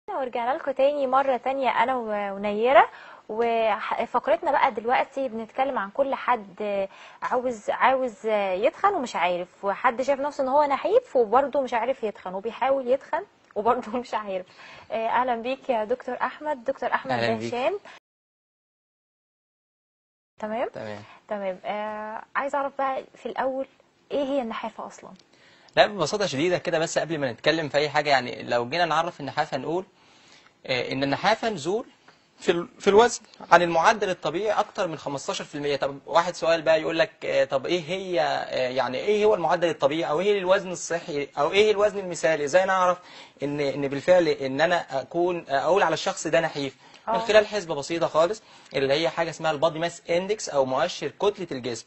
ورجعنا لكم تاني مرة تانية أنا ونيرة. وفقرتنا بقى دلوقتي بنتكلم عن كل حد عاوز يتخن ومش عارف، وحد شايف نفسه ان هو نحيف وبرضه مش عارف يتخن وبيحاول يتخن وبرضه مش عارف. اهلا بيك يا دكتور احمد، دكتور احمد دهشان. تمام تمام. عايز اعرف بقى في الاول ايه هي النحافة اصلا؟ لا، ببساطة شديدة كده، بس قبل ما نتكلم في أي حاجة، يعني لو جينا نعرف النحافة نقول إن النحافة نزول في الوزن عن المعدل الطبيعي أكتر من 15%. طب واحد سؤال بقى يقول لك طب إيه هي يعني إيه هو المعدل الطبيعي، أو إيه الوزن الصحي، أو إيه الوزن المثالي؟ إزاي نعرف إن بالفعل إن أنا أقول على الشخص ده نحيف؟ من خلال حسبة بسيطة خالص، اللي هي حاجة اسمها البادي ماس اندكس، أو مؤشر كتلة الجسم.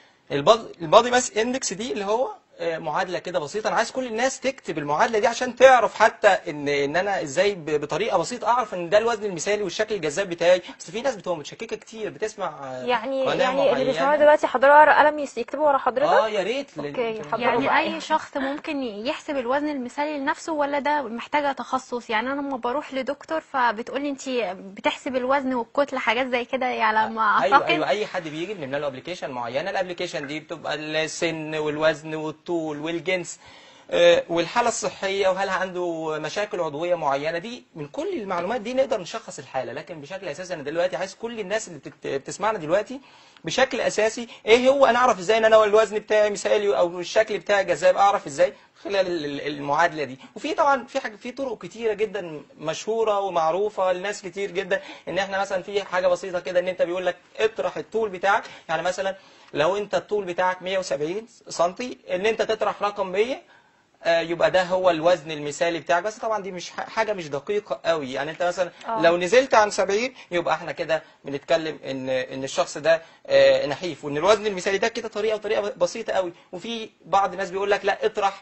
البادي ماس اندكس دي اللي هو معادله كده بسيطه. انا عايز كل الناس تكتب المعادله دي عشان تعرف حتى ان انا ازاي بطريقه بسيطه اعرف ان ده الوزن المثالي والشكل الجذاب بتاعي. اصل في ناس بتبقى متشككه كتير، بتسمع يعني اللي بيسمعوا دلوقتي حضروا ورقه قلم يكتبوا ورا حضرتك. يا ريت. اوكي، يعني اي شخص ممكن يحسب الوزن المثالي لنفسه، ولا ده محتاجه تخصص؟ يعني انا لما بروح لدكتور فبتقولي انت بتحسب الوزن والكتله حاجات زي كده، على ما اعتقد. ايوه اي حد بيجي بنعمل له ابلكيشن معينه. الابلكيشن دي بتبقى السن والوزن والطول والجنس والحاله الصحيه، وهل عنده مشاكل عضويه معينه. دي من كل المعلومات دي نقدر نشخص الحاله. لكن بشكل اساسي انا دلوقتي عايز كل الناس اللي بتسمعنا دلوقتي بشكل اساسي ايه هو. انا اعرف ازاي ان انا الوزن بتاعي مثالي او الشكل بتاعي جذاب؟ اعرف ازاي؟ خلال المعادله دي. وفي طبعا في طرق كتيره جدا مشهوره ومعروفه لناس كتير جدا. ان احنا مثلا في حاجه بسيطه كده، ان انت بيقول لك اطرح الطول بتاعك. يعني مثلا لو انت الطول بتاعك 170 سم، ان انت تطرح رقم 100 يبقى ده هو الوزن المثالي بتاعك. بس طبعا دي مش حاجه مش دقيقه قوي. يعني انت مثلا لو نزلت عن 70 يبقى احنا كده بنتكلم ان الشخص ده نحيف، وان الوزن المثالي ده كده طريقه بسيطه قوي. وفي بعض الناس بيقول لك لا، اطرح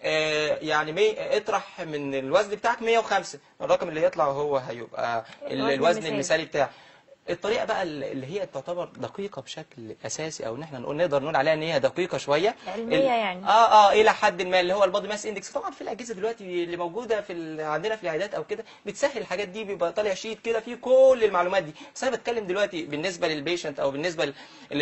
يعني اطرح من الوزن بتاعك 105، الرقم اللي يطلع هو هيبقى الوزن المثالي بتاعك. الطريقه بقى اللي هي تعتبر دقيقه بشكل اساسي، او ان احنا نقدر نقول عليها ان هي دقيقه شويه علميه يعني الى حد ما، اللي هو البادي ماس اندكس. طبعا في الاجهزه دلوقتي اللي موجوده عندنا في العيادات او كده بتسهل الحاجات دي، بيبقى طالع شيت كده فيه كل المعلومات دي. بس انا بتكلم دلوقتي بالنسبه للبيشنت، او بالنسبه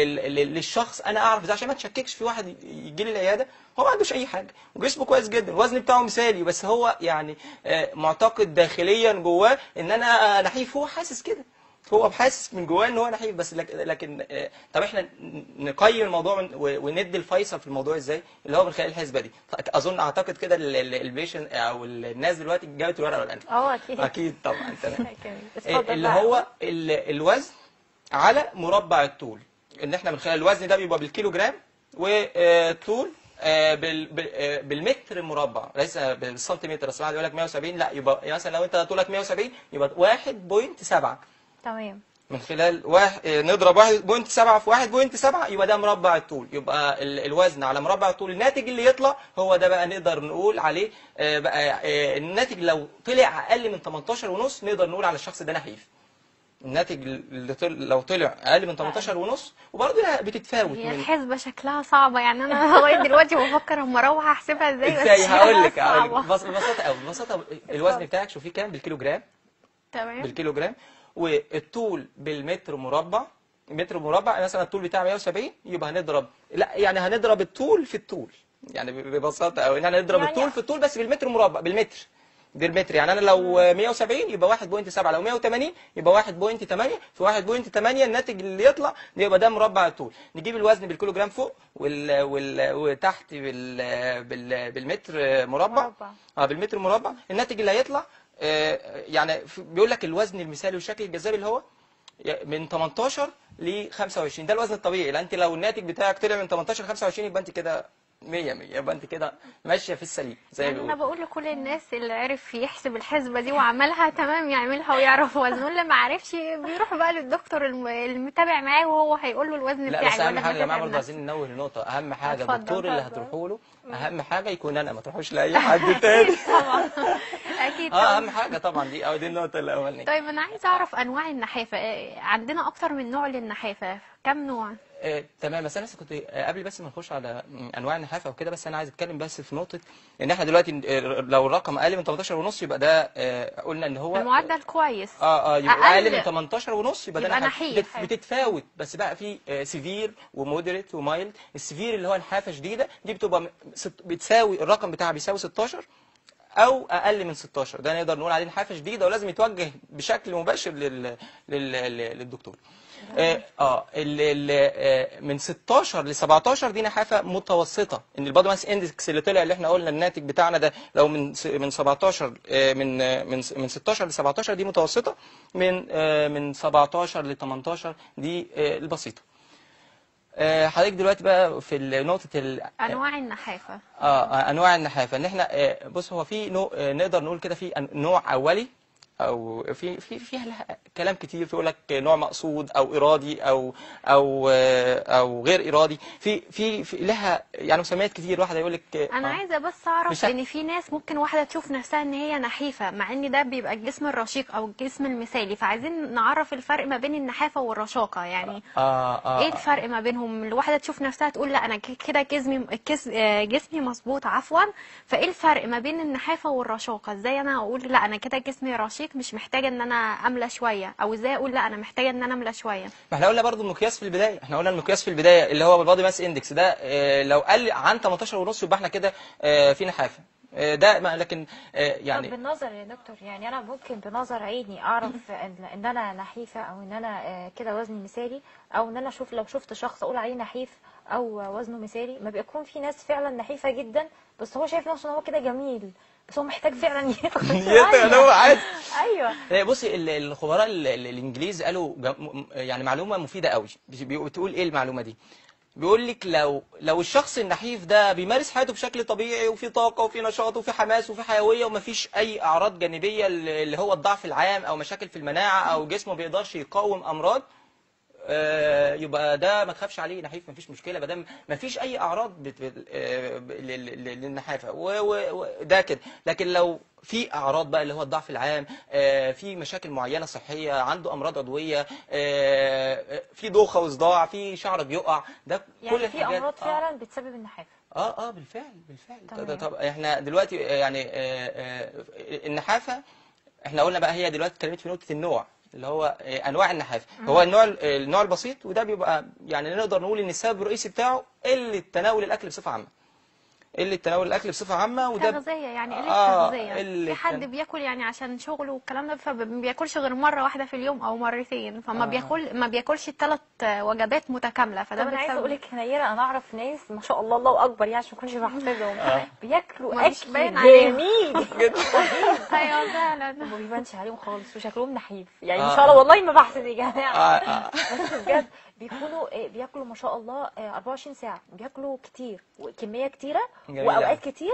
للشخص. انا اعرف ازاي عشان ما تشككش في واحد يجي لي العياده هو ما عندوش اي حاجه وجسمه كويس جدا، الوزن بتاعه مثالي، بس هو يعني معتقد داخليا جواه ان انا نحيف. هو حاسس كده، هو حاسس من جواه ان هو نحيف بس. لكن طب احنا نقيم الموضوع وندي الفيصل في الموضوع ازاي؟ اللي هو من خلال الحسبه دي. اعتقد كده البيشنت او الناس دلوقتي جابت الورقه والقلم. اكيد طبعا. تمام. اللي هو الوزن على مربع الطول. ان احنا من خلال الوزن ده بيبقى بالكيلو جرام، والطول بالمتر مربع، ليس بالسنتيمتر. اصل واحد يقول لك 170، لا، يبقى مثلا لو انت طولك 170 يبقى 1.7. تمام. من خلال نضرب 1.7 في 1.7 يبقى ده مربع الطول. يبقى الوزن على مربع الطول، الناتج اللي يطلع هو ده بقى نقدر نقول عليه بقى الناتج. لو طلع اقل من 18.5 نقدر نقول على الشخص ده نحيف. الناتج اللي لو طلع اقل من 18.5، وبرضه بتتفاوت. هي الحسبه شكلها صعبه، يعني انا لغايه دلوقتي بفكر اما اروح احسبها ازاي. ازاي؟ هقول لك ببساطه قوي. ببساطه الوزن بتاعك شوفيه كام؟ بالكيلو جرام. تمام. بالكيلو جرام. والطول بالمتر مربع. متر مربع مثلا الطول بتاعه 170، يبقى هنضرب الطول في الطول. يعني ببساطه قوي ان احنا نضرب الطول في الطول، بس بالمتر مربع. بالمتر يعني انا لو 170 يبقى 1.7، لو 180 يبقى 1.8 في 1.8. الناتج اللي يطلع يبقى ده مربع الطول. نجيب الوزن بالكيلو جرام فوق وتحت بالمتر مربع. بالمتر مربع. الناتج اللي هيطلع يعني بيقول لك الوزن المثالي والشكل الجذاب اللي هو من 18 ل 25. ده الوزن الطبيعي. لان انت لو الناتج بتاعك طلع من 18 ل 25 يبقى انت كده 100، يبقى انت كده ماشيه في السليم زي ما بيقولوا. انا بقول لكل الناس اللي عرف يحسب الحسبه دي وعملها تمام يعملها ويعرف وزنه، اللي ما عرفش بيروح بقى للدكتور المتابع معاه وهو هيقول له الوزن بتاعي. لا بس اهم حاجه يا جماعه برضه عايزين ننوه لنقطه. اهم حاجه الدكتور اللي هتروحوا له اهم حاجه يكون انا، ما تروحوش لاي حد تاني. طبعا. اكيد طبعا. اهم حاجه طبعا دي النقطه الاولانيه. طيب انا عايزه اعرف انواع النحافه. عندنا اكتر من نوع للنحافه، كم نوع؟ تمام. بس انا لسه كنت قبل بس ما نخش على انواع النحافه وكده، بس انا عايز اتكلم بس في نقطه ان احنا دلوقتي لو الرقم اقل من 18 ونص يبقى ده قلنا ان هو المعدل كويس. يبقى اقل من 18 ونص يبقى يبقى ده نحيف. بتتفاوت. بس بقى في سيفير ومودريت ومايلد. السيفير اللي هو نحافه شديده دي بتبقى بتساوي الرقم بتاعها بيساوي 16 او اقل من 16، ده نقدر نقول عليه نحافه شديده ولازم يتوجه بشكل مباشر للدكتور. من 16 ل 17 دي نحافه متوسطه. ان البادي ماس اندكس اللي طلع اللي احنا قلنا الناتج بتاعنا ده لو من 17 من 16 ل 17 دي متوسطه، من 17 ل 18 دي البسيطه. حضرتك دلوقتي بقى في نقطه انواع النحافه. انواع النحافه ان احنا بص هو في نقدر نقول كده في نوع اولي او فيها كلام كتير، يقول لك نوع مقصود او ارادي او غير ارادي، في لها يعني مسميات كتير. واحده يقول لك انا عايزه بس اعرف ان في ناس ممكن واحده تشوف نفسها ان هي نحيفه مع ان ده بيبقى الجسم الرشيق او الجسم المثالي، فعايزين نعرف الفرق ما بين النحافه والرشاقه يعني. ايه الفرق ما بينهم؟ الواحده تشوف نفسها تقول لا انا كده جسمي مظبوط عفوا، فايه الفرق ما بين النحافه والرشاقه؟ ازاي انا اقول لا انا كده جسمي رشيق مش محتاجه ان انا املى شويه، او ازاي اقول لا انا محتاجه ان انا املى شويه؟ ما احنا قلنا برضو المقياس في البدايه، المقياس في البدايه اللي هو البادي ماس اندكس ده لو قل عن 18 ونص يبقى احنا كده في نحافه. ده لكن يعني طب بالنظر يا دكتور، يعني انا ممكن بنظر عيني اعرف ان انا نحيفه او ان انا كده وزني مثالي، او ان انا لو شفت شخص اقول عليه نحيف او وزنه مثالي؟ ما بيكون في ناس فعلا نحيفه جدا بس هو شايف نفسه ان هو كده جميل، بس هو محتاج فعلا يتقل هو عادي. ايوه. بصي الخبراء الانجليز قالوا يعني معلومه مفيده قوي. بتقول ايه المعلومه دي؟ بيقول لك لو الشخص النحيف ده بيمارس حياته بشكل طبيعي وفي طاقه وفي نشاط وفي حماس وفي حيويه ومفيش اي اعراض جانبيه اللي هو الضعف العام او مشاكل في المناعه او جسمه ما بيقدرش يقاوم امراض، يبقى ده ما تخافش عليه، نحيف مفيش مشكله ما دام مفيش اي اعراض للنحافه وده كده. لكن لو في اعراض بقى اللي هو الضعف العام، في مشاكل معينه صحيه، عنده امراض عضويه، في دوخه وصداع، في شعر بيقع، ده يعني كل في امراض فعلا بتسبب النحافه. بالفعل. طب احنا دلوقتي يعني النحافه احنا قلنا بقى هي دلوقتي اتكلمت في نقطه النوع اللي هو انواع النحافه. هو النوع البسيط، وده بيبقى يعني نقدر نقول ان السبب الرئيسي بتاعه قله تناول الاكل بصفه عامه. وده تغذيه، يعني قله تغذيه. في حد بياكل يعني عشان شغله والكلام ده فما بياكلش غير مره واحده في اليوم او مرتين، فما ما بياكلش الثلاث وجبات متكامله. فده طب انا عايزه اقول لك نيره، انا اعرف ناس ما شاء الله الله اكبر يعني عشان ما اكونش بحسدهم بياكلوا اكل جميل جدا. ايوه فعلا ما بيبانش عليهم خالص وشكلهم نحيف يعني ان شاء الله، والله ما بحسد يا جماعه. بس بجد بياكلوا ما شاء الله 24 ساعه، بياكلوا كتير وكميه كتيره واوقات كتير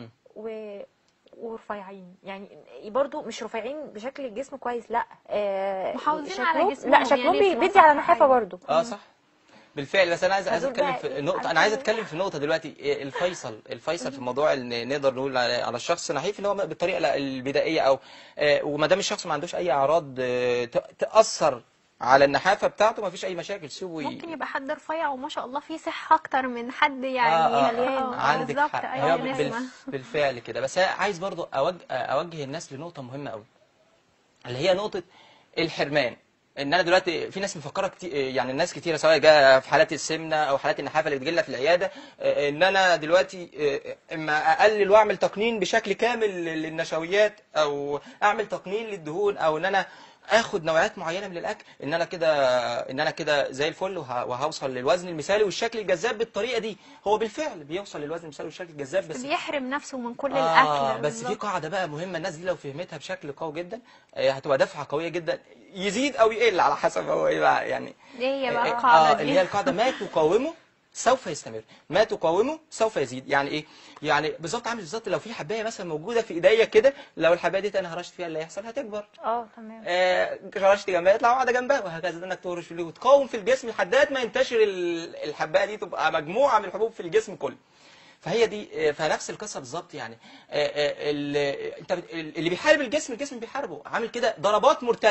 ورفيعين، يعني برضو مش رفيعين بشكل الجسم كويس، لا محافظين على جسمهم، لا شكلهم يعني بيدي على نحافه برضو. صح بالفعل. بس انا عايز اتكلم في نقطه، في نقطه دلوقتي الفيصل في موضوع ان نقدر نقول على الشخص نحيف اللي هو بالطريقه البدائيه او وما دام الشخص ما عندوش اي اعراض تاثر على النحافه بتاعته، ما فيش اي مشاكل. ممكن يبقى حد رفيع وما شاء الله فيه صحه اكتر من حد يعني مليان. عندك حق. أيوة بالفعل كده. بس عايز برضو اوجه الناس لنقطه مهمه قوي اللي هي نقطه الحرمان. ان انا دلوقتي في ناس مفكره كتير، يعني الناس كتيره سواء جاء في حالات السمنه او حالات النحافه اللي بتجي لنا في العياده، ان انا دلوقتي اما اقلل واعمل تقنين بشكل كامل للنشويات او اعمل تقنين للدهون او ان انا اخد نوعيات معينه من الاكل، ان انا كده زي الفل وهوصل للوزن المثالي والشكل الجذاب بالطريقه دي. هو بالفعل بيوصل للوزن المثالي والشكل الجذاب، بس بيحرم نفسه من كل الاكل. بس في قاعده بقى مهمه، الناس دي لو فهمتها بشكل قوي جدا هتبقى دفعه قويه جدا، يزيد او يقل على حسب هو ايه بقى يعني. ايه هي بقى القاعده دي؟ اللي هي القاعده ما تقاومه سوف يستمر، ما تقاومه سوف يزيد. يعني ايه؟ يعني بالظبط عامل بالظبط لو في حبايه مثلا موجوده في ايديا كده، لو الحبايه دي انا هرشت فيها اللي هيحصل هتكبر. تمام. هرشت جنبها يطلع واحده جنبها وهكذا، انك تهرش فيه وتقاوم في الجسم لحد ما ينتشر الحبايه دي تبقى مجموعه من الحبوب في الجسم كله. فهي دي فنفس القصه بالظبط يعني. انت اللي بيحارب الجسم بيحاربه، عامل كده ضربات مرتده.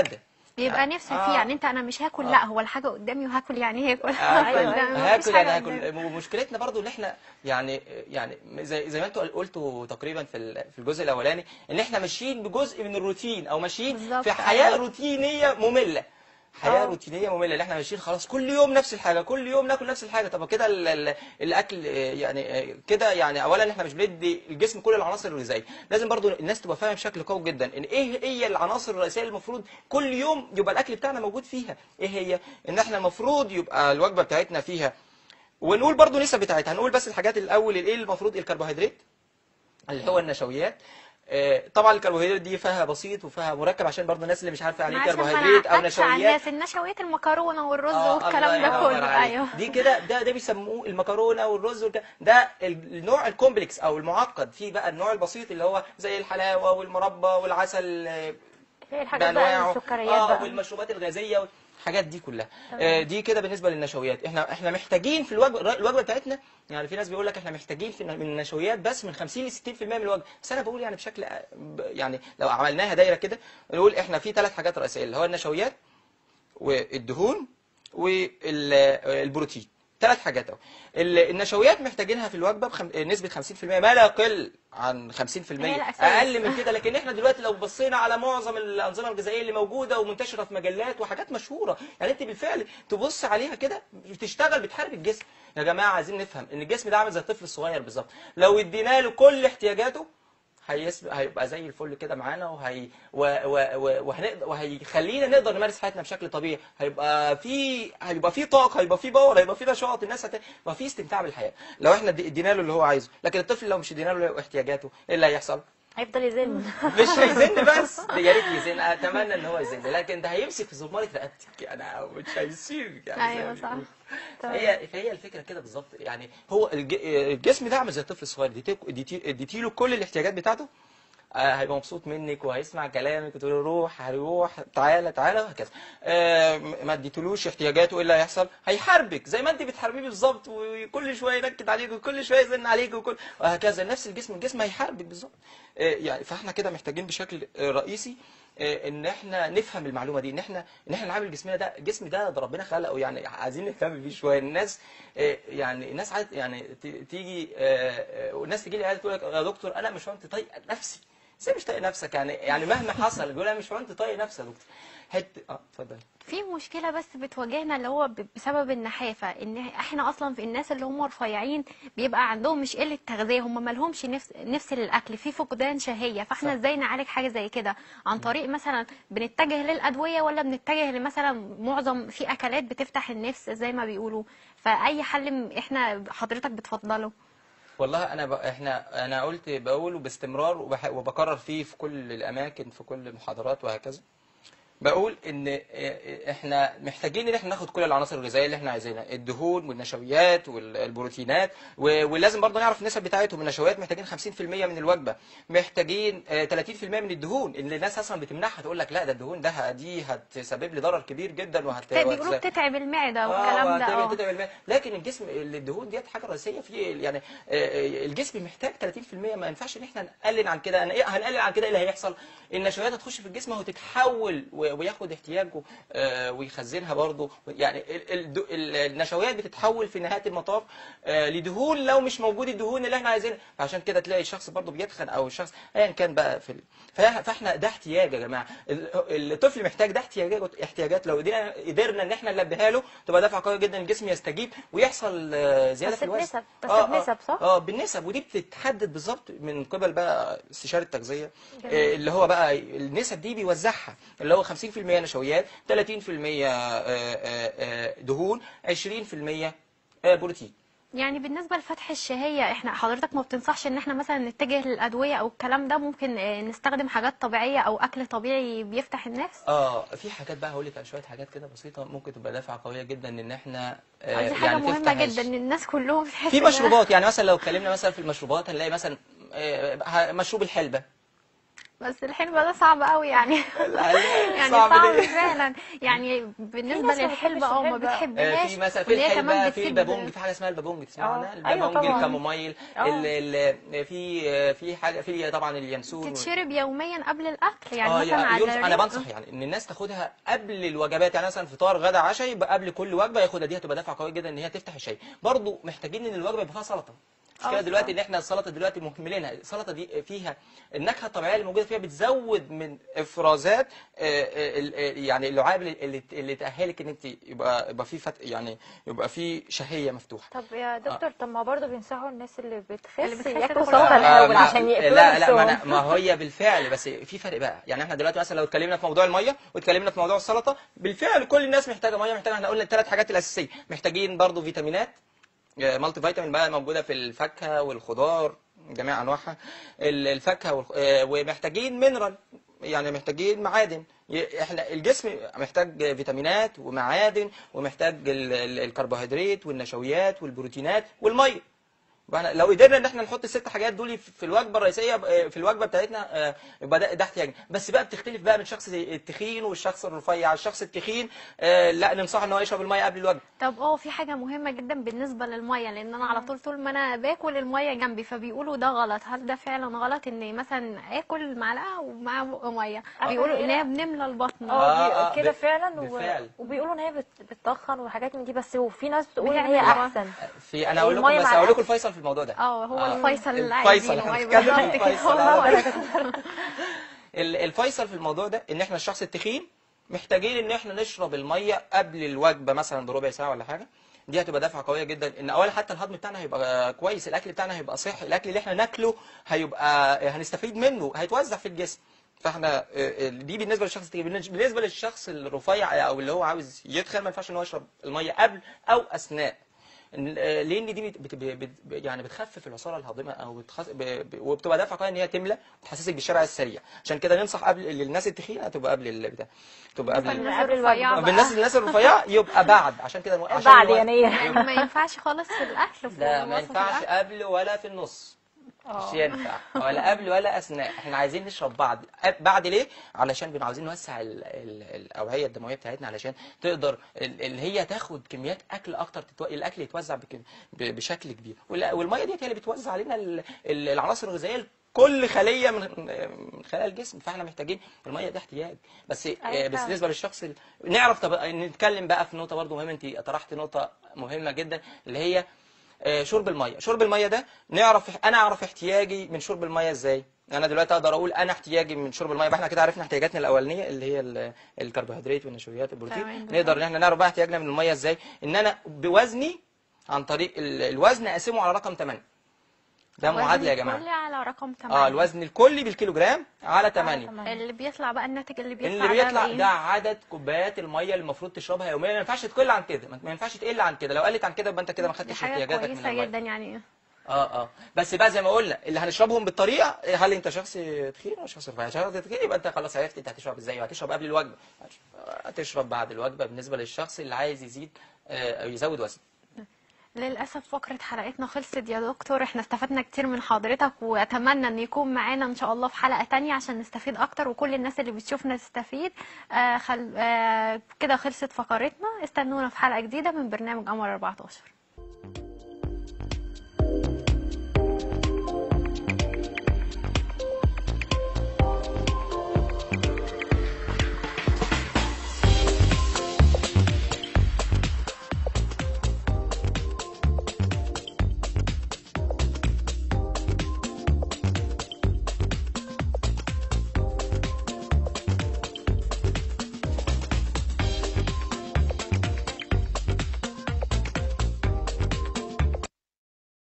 يبقى نفسي فيه يعني انت انا مش هاكل لا هو الحاجه قدامي وهاكل يعني هاكل هاكل يعني هاكل. ومشكلتنا برضو ان احنا يعني زي ما انتوا قلتوا تقريبا في الجزء الاولاني ان احنا ماشيين بجزء من الروتين او ماشيين في حياه روتينيه ممله. حياه روتينيه ممله اللي احنا ماشيين خلاص كل يوم نفس الحاجه، كل يوم ناكل نفس الحاجه. طب كده الاكل يعني كده يعني اولا احنا مش بندي الجسم كل العناصر الغذائيه. لازم برضو الناس تبقى فاهمه بشكل قوي جدا ان ايه هي العناصر الرئيسيه اللي المفروض كل يوم يبقى الاكل بتاعنا موجود فيها. ايه هي؟ ان احنا المفروض يبقى الوجبه بتاعتنا فيها، ونقول برضو النسب بتاعتها. هنقول بس الحاجات الاول ايه المفروض. الكربوهيدرات اللي هو النشويات. طبعا الكربوهيدرات دي فيها بسيط وفيها مركب عشان برضه الناس اللي مش عارفه يعني ايه كربوهيدرات او نشويات. النشويات المكرونه والرز والكلام ده كله. ايوه دي كده ده بيسموه المكرونه والرز ده النوع الكومبلكس او المعقد. في بقى النوع البسيط اللي هو زي الحلاوه والمربى والعسل الحاجات بقى السكريات بقى والمشروبات الغازيه الحاجات دي كلها. دي كده بالنسبه للنشويات. احنا محتاجين في الوجبه بتاعتنا. يعني في ناس بيقول لك احنا محتاجين من النشويات بس من 50 ل 60% من الوجبه. بس انا بقول يعني بشكل يعني لو عملناها دايره كده نقول احنا في 3 حاجات رئيسيه اللي هو النشويات والدهون والبروتين. 3 حاجات اهو. النشويات محتاجينها في الوجبه بنسبه 50%، ما لا يقل عن 50%، اقل من كده. لكن احنا دلوقتي لو بصينا على معظم الانظمه الغذائيه اللي موجوده ومنتشره في مجلات وحاجات مشهوره، يعني انت بالفعل تبص عليها كده بتشتغل بتحارب الجسم. يا جماعه عايزين نفهم ان الجسم ده عامل زي الطفل الصغير بالظبط. لو ادينا له كل احتياجاته هيبقى زي الفل كده معانا وهيخلينا نقدر نمارس حياتنا بشكل طبيعي. هيبقى في طاقه، هيبقى في باور، هيبقى في نشاط، الناس هيبقى في استمتاع بالحياه لو احنا ادينا له اللي هو عايزه. لكن الطفل لو مش ادينا له احتياجاته ايه اللي هيحصل؟ هيفضل يزن. مش هيزن بس، يا ريت يزن، اتمنى ان هو يزن، لكن ده هيمسك في زماره رقبتك يعني مش هيسيب يعني. ايوه صح. فهي الفكره كده بالظبط. يعني هو الجسم ده عامل زي الطفل الصغير، اديتي له كل الاحتياجات بتاعته هيبقى مبسوط منك وهيسمع كلامك وتقول له روح هيروح تعالى وهكذا. ما اديتلوش احتياجاته ايه اللي هيحصل؟ هيحاربك زي ما انت بتحاربيه بالظبط، وكل شويه ينكد عليك وكل شويه يزن عليك وهكذا. نفس الجسم هيحاربك بالظبط. يعني فاحنا كده محتاجين بشكل رئيسي ان احنا نفهم المعلومه دي، ان احنا نعامل جسمنا ده. الجسم ده ربنا خلقه، يعني عايزين نهتم بيه شويه. الناس يعني الناس عايز يعني تيجي والناس تيجي لي تقول لك يا دكتور انا مش فهمت طايق نفسي. ازاي مش طايق نفسك؟ يعني مهما حصل بيقول انا مش فهمت طايق نفسي يا دكتور. اتفضل. في مشكله بس بتواجهنا اللي هو بسبب النحافه، ان احنا اصلا في الناس اللي هم رفيعين بيبقى عندهم مش قله تغذيه، هم ما لهمش نفس للاكل، في فقدان شهيه. فاحنا ازاي نعالج حاجه زي كده؟ عن طريق مثلا بنتجه للادويه ولا بنتجه لمثلا معظم في اكلات بتفتح النفس زي ما بيقولوا؟ فاي حل احنا حضرتك بتفضله؟ والله انا بقوله باستمرار وبكرر فيه في كل الاماكن في كل المحاضرات وهكذا. بقول ان احنا محتاجين ان احنا ناخد كل العناصر الغذائيه اللي احنا عايزينها، الدهون والنشويات والبروتينات، ولازم برضه نعرف النسب بتاعتهم. النشويات محتاجين 50% من الوجبه، محتاجين 30% من الدهون اللي الناس اصلا بتمنعها، تقول لك لا ده الدهون دي هتسبب لي ضرر كبير جدا بيقولوا بتتعب المعده والكلام ده. بتتعب المعده، لكن الجسم الدهون ديت حاجه رئيسيه في يعني الجسم محتاج 30%. ما ينفعش ان احنا نقلل عن كده. هنقلل عن كده ايه اللي هيحصل؟ النشويات هتخش في الجسم وتتحول وياخد احتياجه ويخزنها برضه. يعني النشويات بتتحول في نهايه المطاف لدهون لو مش موجود الدهون اللي احنا عايزينها. فعشان كده تلاقي الشخص برضه بيتخن او الشخص ايا كان بقى فاحنا ده احتياج يا جماعه. الطفل محتاج ده احتياجات لو قدرنا ان احنا نلبيها له تبقى دفعه قويه جدا، الجسم يستجيب ويحصل زياده في الوزن. بس بنسب صح؟ بالنسب، ودي بتتحدد بالظبط من قبل بقى استشاره التغذيه اللي هو بقى النسب دي بيوزعها، اللي هو 50% نشويات، 30% دهون، 20% بروتين. يعني بالنسبه لفتح الشهيه احنا حضرتك ما بتنصحش ان احنا مثلا نتجه للادويه او الكلام ده؟ ممكن نستخدم حاجات طبيعيه او اكل طبيعي بيفتح النفس؟ في حاجات بقى هقول لك على شويه حاجات كده بسيطه ممكن تبقى دافعه قويه جدا ان احنا دي حاجه يعني مهمه جدا ان الناس كلهم بتحس في مشروبات. يعني مثلا لو اتكلمنا مثلا في المشروبات هنلاقي مثلا مشروب الحلبه بس الحلبة ده صعب قوي يعني. يعني صعب صعب ليه؟ فعلا يعني بالنسبة ناس ما للحلبة بتحبش ما الحلبة. بتحبهاش. في مثلا في وإن هي كمان الحلبة، في بتسد. البابونج، في حاجه اسمها البابونج، تسمع عنها؟ ايوه البابونج، طبعا. الكامومايل، في حاجه، في طبعا اليانسون تتشرب يوميا قبل الأكل يعني مثلا انا على بنصح يعني ان الناس تاخدها قبل الوجبات، يعني مثلا فطار غدا عشاء، يبقى قبل كل وجبه ياخدها، دي هتبقى دافع قوي جدا ان هي تفتح الشاي. برضو محتاجين ان الوجبه يبقى فيها سلطه. المشكله دلوقتي ان احنا السلطه دلوقتي مهملينها. السلطه دي فيها النكهه الطبيعيه اللي موجوده فيها، بتزود من افرازات يعني اللعاب اللي تاهلك ان انت يبقى في يعني يبقى في شهيه مفتوحه. طب يا دكتور، طب ما برضه بينصحوا الناس اللي بتخس تاخد ياكلوا سلطة. سلطه الاول عشان يقفلوا لا نفسهم. ما هي بالفعل، بس في فرق بقى. يعني احنا دلوقتي مثلا لو اتكلمنا في موضوع الميه واتكلمنا في موضوع السلطه، بالفعل كل الناس محتاجه ميه، محتاجه، احنا قلنا الثلاث حاجات الاساسيه. محتاجين برضو فيتامينات، مالتي فيتامين بقى موجوده في الفاكهه والخضار جميع انواعها، الفاكهه ومحتاجين مينرال، يعني محتاجين معادن. احنا الجسم محتاج فيتامينات ومعادن، ومحتاج الكربوهيدرات والنشويات والبروتينات والميه. لو قدرنا ان احنا نحط الست حاجات دول في الوجبه الرئيسيه، في الوجبه بتاعتنا، يبقى ده احتياجنا. بس بقى بتختلف بقى من شخص التخين والشخص الرفيع. الشخص التخين لا ننصحه ان هو يشرب الميه قبل الوجبه. طب في حاجة مهمة جدا بالنسبة للمية، لأن أنا على طول ما أنا باكل المية جنبي، فبيقولوا ده غلط. هل ده فعلا غلط إن مثلا آكل معلقة ومعاها بق مية؟ بيقولوا إن هي بنملى البطن. كده فعلا. بالفعل. وبيقولوا ان هي بتتخن وحاجات من دي، بس وفي ناس بتقول ان بتعمل هي إيه؟ احسن. انا اقول لكم، المية بس مع اقول لكم الأكل. الفيصل في الموضوع ده. هو الفيصل اللي الفيصل عايزينه. احنا أيوة بنتكلم في بالظبط كده. الفيصل. هو الفيصل في الموضوع ده ان احنا الشخص التخين محتاجين ان احنا نشرب الميه قبل الوجبه مثلا بربع ساعه ولا حاجه. دي هتبقى دفعه قويه جدا، ان اولا حتى الهضم بتاعنا هيبقى كويس، الاكل بتاعنا هيبقى صحي، الاكل اللي احنا ناكله هيبقى هنستفيد منه، هيتوزع في الجسم. فاحنا دي بالنسبه للشخص التخين. بالنسبه للشخص الرفيع او اللي هو عاوز يتخن، ما ينفعش ان هو يشرب الميه قبل او اثناء، لان دي يعني بتخفف العصاره الهاضمه، او وبتبقى دافعه قويه ان هي تملى وتحسسك بالشبع السريع. عشان كده ننصح قبل للناس التخينه تبقى قبل البتاع، تبقى قبل الرفيعة الناس الرفيعه يبقى بعد. عشان كده عشان بعد يعني يعني ما ينفعش خالص في الأكل. لا ما ينفعش قبل ولا في النص، مش ينفع ولا قبل ولا اثناء. احنا عايزين نشرب بعد ليه؟ علشان عاوزين نوسع الاوعيه الدمويه بتاعتنا، علشان تقدر اللي هي تاخد كميات اكل اكتر، الاكل يتوزع بشكل كبير. والميه ديت هي اللي بتوزع علينا العناصر الغذائيه كل خليه من خلايا الجسم. فاحنا محتاجين الميه، ده احتياج. بس بالنسبه للشخص نعرف. طب نتكلم بقى في نقطه برضو مهمه، انت طرحت نقطه مهمه جدا اللي هي شرب الميه. شرب الميه ده انا اعرف احتياجي من شرب الميه ازاي. انا دلوقتي اقدر اقول انا احتياجي من شرب الميه. احنا كده عرفنا احتياجاتنا الاولانيه اللي هي الكربوهيدرات والنشويات والبروتين. نقدر ان احنا نعرف بقى احتياجنا من الميه ازاي. ان انا بوزني عن طريق الوزن اقسمه على رقم 8. ده معادله يا جماعه. الكلي على رقم 8. الوزن الكلي بالكيلو جرام على 8. اللي بيطلع بقى الناتج اللي بيطلع ده عدد كوبايات الميه اللي المفروض تشربها يوميا. ما ينفعش تقل عن كده، ما ينفعش تقل عن كده. لو قلت عن كده يبقى انت كده ما خدتش احتياجاتك من الميه. كويسه جدا يعني. بس بقى زي ما قلنا اللي هنشربهم بالطريقه. هل انت شخص تخين ولا شخص رفيع؟ شخص تخين يبقى انت خلاص عرفت انت هتشرب ازاي، وهتشرب قبل الوجبه، هتشرب بعد الوجبه. بالنسبه للشخص اللي عايز يزيد او يزود وزن. للأسف فقرة حلقتنا خلصت يا دكتور. احنا استفدنا كتير من حضرتك، وأتمنى أن يكون معانا إن شاء الله في حلقة تانية عشان نستفيد أكتر، وكل الناس اللي بتشوفنا تستفيد. كده خلصت فقرتنا. استنونا في حلقة جديدة من برنامج قمر 14.